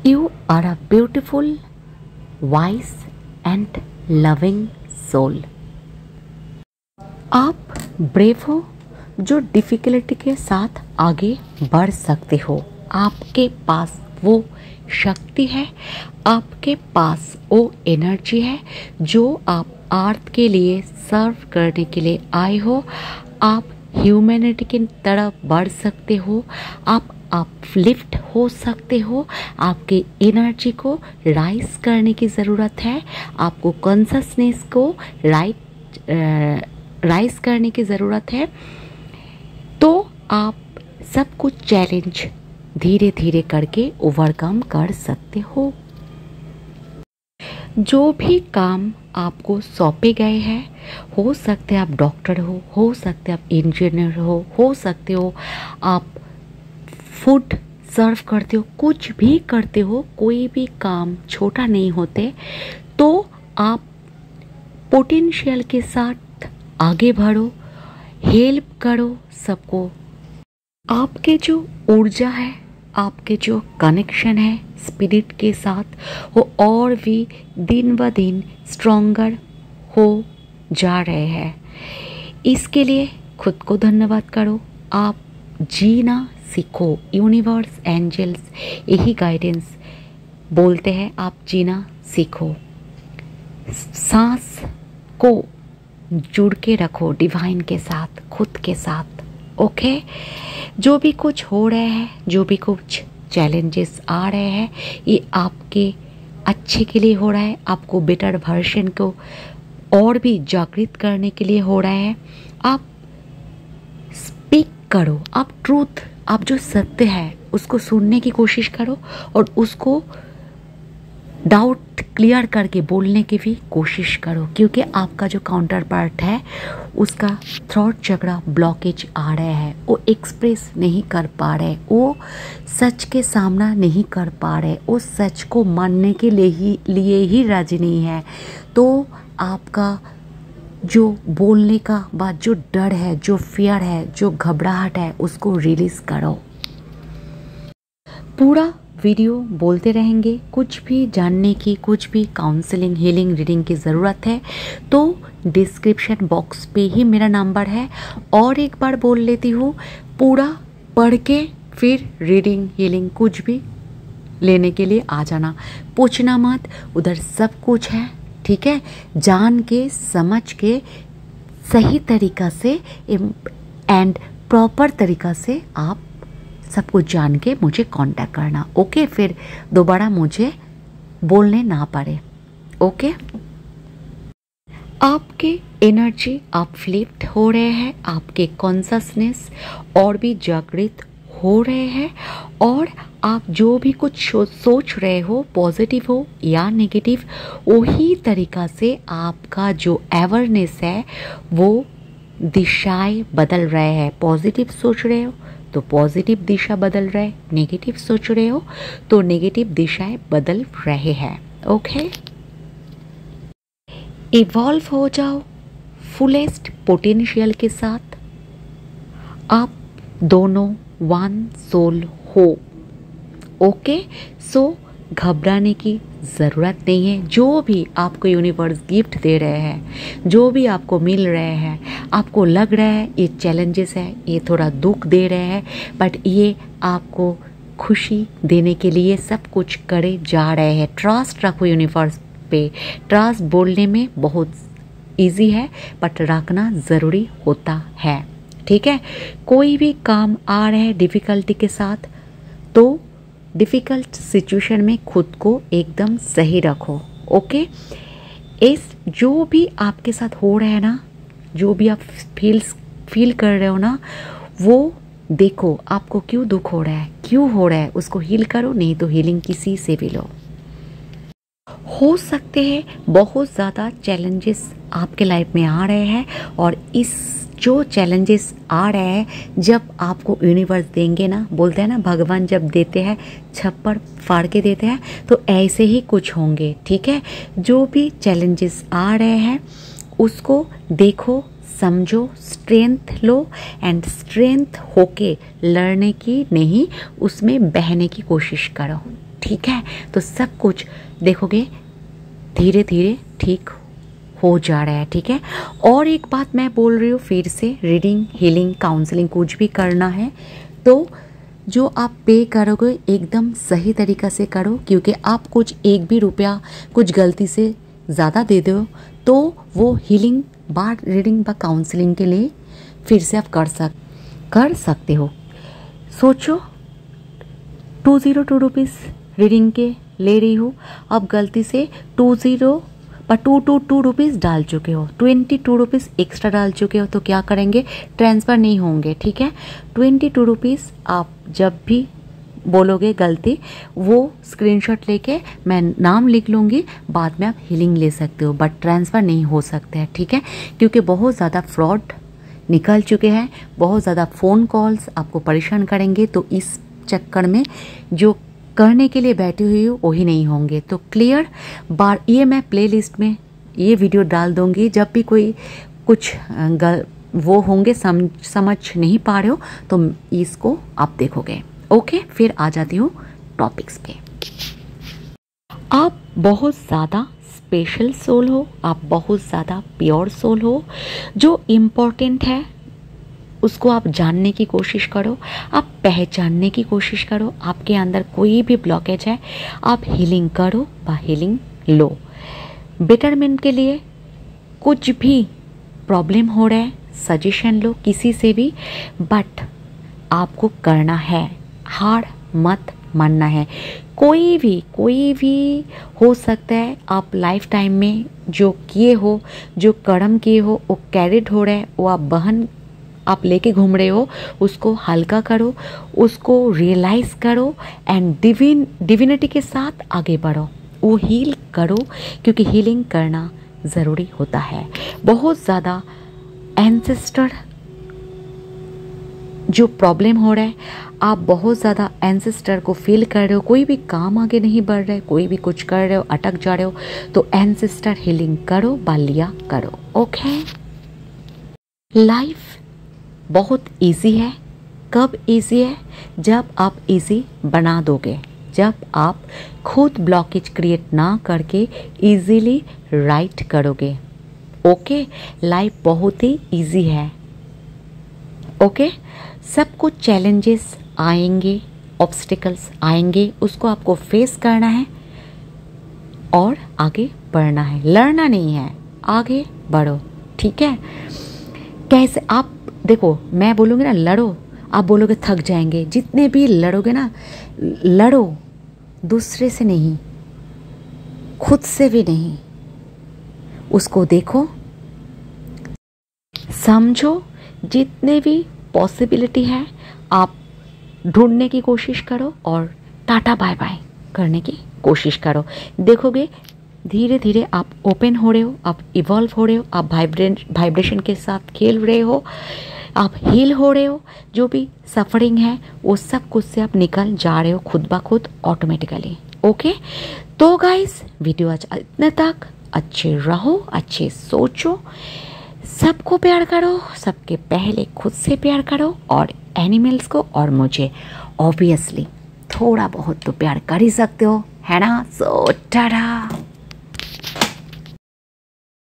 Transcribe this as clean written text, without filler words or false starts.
You are a beautiful, wise and loving soul. आप brave हो जो डिफ़िकल्टी के साथ आगे बढ़ सकते हो। आपके पास वो शक्ति है, आपके पास वो एनर्जी है जो आप अर्थ के लिए सर्व करने के लिए आए हो। आप ह्यूमैनिटी की तरफ बढ़ सकते हो, आप अपलिफ्ट हो सकते हो। आपके एनर्जी को राइज करने की ज़रूरत है, आपको कॉन्शसनेस को राइज करने की ज़रूरत है। तो आप सब कुछ चैलेंज धीरे धीरे करके ओवरकम कर सकते हो। जो भी काम आपको सौंपे गए हैं, हो सकते आप डॉक्टर हो सकते आप इंजीनियर हो सकते हो आप फूड सर्व करते हो, कुछ भी करते हो, कोई भी काम छोटा नहीं होते। तो आप पोटेंशियल के साथ आगे बढ़ो, हेल्प करो सबको। आपके जो ऊर्जा है, आपके जो कनेक्शन है स्पिरिट के साथ, वो और भी दिन ब दिन स्ट्रॉन्गर हो जा रहे हैं। इसके लिए खुद को धन्यवाद करो। आप जीना सीखो। यूनिवर्स, एंजल्स यही गाइडेंस बोलते हैं, आप जीना सीखो। सांस को जुड़ के रखो डिवाइन के साथ, खुद के साथ। ओके, जो भी कुछ हो रहा है, जो भी कुछ चैलेंजेस आ रहे हैं, ये आपके अच्छे के लिए हो रहा है, आपको बेटर वर्जन को और भी जागृत करने के लिए हो रहा है। आप स्पीक करो, आप ट्रूथ, आप जो सत्य है उसको सुनने की कोशिश करो और उसको डाउट क्लियर करके बोलने की भी कोशिश करो, क्योंकि आपका जो काउंटर पार्ट है उसका थ्रोट चक्रा ब्लॉकेज आ रहा है, वो एक्सप्रेस नहीं कर पा रहे, वो सच के सामना नहीं कर पा रहे, वो सच को मानने के लिए ही राजी नहीं है। तो आपका जो बोलने का बाद जो डर है, जो फियर है, जो घबराहट है, उसको रिलीज़ करो। पूरा वीडियो बोलते रहेंगे। कुछ भी जानने की, कुछ भी काउंसलिंग, हीलिंग, रीडिंग की ज़रूरत है तो डिस्क्रिप्शन बॉक्स पे ही मेरा नंबर है। और एक बार बोल लेती हूँ, पूरा पढ़ के फिर रीडिंग, हीलिंग कुछ भी लेने के लिए आ जाना, पूछना मत, उधर सब कुछ है। ठीक है, जान के समझ के सही तरीक़ा से एंड प्रॉपर तरीक़ा से आप सब कुछ जान के मुझे कांटेक्ट करना। ओके, फिर दोबारा मुझे बोलने ना पड़े। ओके, आपके एनर्जी अपलिफ्ट हो रहे हैं, आपके कॉन्शसनेस और भी जागृत हो रहे हैं, और आप जो भी कुछ सोच रहे हो, पॉजिटिव हो या नेगेटिव, वही तरीक़ा से आपका जो अवेयरनेस है वो दिशाएं बदल रहे हैं। पॉजिटिव सोच रहे हो तो पॉजिटिव दिशा बदल रहे, नेगेटिव सोच रहे हो तो नेगेटिव दिशाएं बदल रहे हैं। ओके, इवॉल्व हो जाओ फुलेस्ट पोटेंशियल के साथ। आप दोनों वन सोल हो। ओके, सो घबराने की ज़रूरत नहीं है। जो भी आपको यूनिवर्स गिफ्ट दे रहे हैं, जो भी आपको मिल रहे हैं, आपको लग रहा है ये चैलेंजेस है, ये थोड़ा दुख दे रहे हैं, बट ये आपको खुशी देने के लिए सब कुछ करे जा रहे हैं। ट्रस्ट रखो यूनिवर्स पे। ट्रस्ट बोलने में बहुत इजी है, बट रखना ज़रूरी होता है। ठीक है, कोई भी काम आ रहा है डिफ़िकल्टी के साथ, तो डिफ़िकल्ट सिचुएशन में खुद को एकदम सही रखो। ओके, इस जो भी आपके साथ हो रहा है ना, जो भी आप फील कर रहे हो ना, वो देखो आपको क्यों दुख हो रहा है, क्यों हो रहा है, उसको हील करो। नहीं तो हीलिंग किसी से भी लो। हो सकते हैं बहुत ज़्यादा चैलेंजेस आपके लाइफ में आ रहे हैं, और इस जो चैलेंजेस आ रहे हैं जब आपको यूनिवर्स देंगे ना, बोलते हैं ना भगवान जब देते हैं छप्पर फाड़ के देते हैं, तो ऐसे ही कुछ होंगे। ठीक है, जो भी चैलेंजेस आ रहे हैं उसको देखो, समझो, स्ट्रेंथ लो, एंड स्ट्रेंथ होके लड़ने की नहीं, उसमें बहने की कोशिश करो। ठीक है। तो सब कुछ देखोगे धीरे धीरे ठीक हो जा रहा है, ठीक है। और एक बात मैं बोल रही हूँ फिर से, रीडिंग, हीलिंग, काउंसलिंग कुछ भी करना है तो जो आप पे करोगे एकदम सही तरीक़ा से करो, क्योंकि आप कुछ एक भी रुपया कुछ गलती से ज़्यादा दे दो तो वो हीलिंग बार रीडिंग व काउंसलिंग के लिए फिर से आप कर सकते हो। सोचो 202 रुपीज़ रीडिंग के ले रही हो, अब गलती से 222 रुपीज़ डाल चुके हो, 22 रुपीज़ एक्स्ट्रा डाल चुके हो, तो क्या करेंगे, ट्रांसफ़र नहीं होंगे, ठीक है। 22 रुपीज़ आप जब भी बोलोगे गलती, वो स्क्रीनशॉट लेके मैं नाम लिख लूँगी, बाद में आप हीलिंग ले सकते हो, बट ट्रांसफ़र नहीं हो सकते हैं, ठीक है। क्योंकि बहुत ज़्यादा फ्रॉड निकल चुके हैं, बहुत ज़्यादा फ़ोन कॉल्स आपको परेशान करेंगे, तो इस चक्कर में जो करने के लिए बैठी हुई हो वही नहीं होंगे। तो क्लियर बार ये मैं प्लेलिस्ट में ये वीडियो डाल दूँगी, जब भी कोई कुछ वो होंगे समझ नहीं पा रहे हो तो इसको आप देखोगे। ओके, फिर आ जाती हूँ टॉपिक्स पे। आप बहुत ज़्यादा स्पेशल सोल हो, आप बहुत ज़्यादा प्योर सोल हो। जो इम्पोर्टेंट है उसको आप जानने की कोशिश करो, आप पहचानने की कोशिश करो। आपके अंदर कोई भी ब्लॉकेज है आप हीलिंग करो व हीलिंग लो। बेटरमेंट के लिए कुछ भी प्रॉब्लम हो रहा है सजेशन लो किसी से भी, बट आपको करना है, हार मत मानना है। कोई भी हो सकता है आप लाइफ टाइम में जो किए हो, जो कर्म किए हो वो कैरिड हो रहा है, वो आप बहन आप लेके घूम रहे हो, उसको हल्का करो, उसको रियलाइज़ करो एंड डिविनिटी के साथ आगे बढ़ो, वो हील करो, क्योंकि हीलिंग करना ज़रूरी होता है। बहुत ज़्यादा एंसेस्टर जो प्रॉब्लम हो रहा है, आप बहुत ज़्यादा एंसेस्टर को फील कर रहे हो, कोई भी काम आगे नहीं बढ़ रहा है, कोई भी कुछ कर रहे हो अटक जा रहे हो, तो एंसेस्टर हीलिंग करो, बालिया करो। ओके, लाइफ बहुत इजी है। कब इजी है? जब आप इजी बना दोगे, जब आप खुद ब्लॉकेज क्रिएट ना करके इजीली राइट करोगे। ओके, लाइफ बहुत ही इजी है। ओके, सब कुछ चैलेंजेस आएंगे, ऑब्स्टिकल्स आएंगे, उसको आपको फेस करना है और आगे बढ़ना है, लड़ना नहीं है, आगे बढ़ो, ठीक है। कैसे आप देखो, मैं बोलूँगी ना लड़ो, आप बोलोगे थक जाएंगे। जितने भी लड़ोगे ना, लड़ो दूसरे से नहीं, खुद से भी नहीं, उसको देखो, समझो, जितने भी पॉसिबिलिटी है आप ढूंढने की कोशिश करो और टाटा बाय बाय करने की कोशिश करो। देखोगे धीरे धीरे आप ओपन हो रहे हो, आप इवॉल्व हो रहे हो, आप वाइब्रेशन के साथ खेल रहे हो, आप हील हो रहे हो। जो भी सफरिंग है वो सब कुछ से आप निकल जा रहे हो खुद ब खुद ऑटोमेटिकली। ओके, तो गाइस वीडियो आज इतने तक। अच्छे रहो, अच्छे सोचो, सबको प्यार करो, सबके पहले खुद से प्यार करो और एनिमल्स को और मुझे ऑब्वियसली थोड़ा बहुत तो प्यार कर ही सकते हो, है ना। सो टाटा।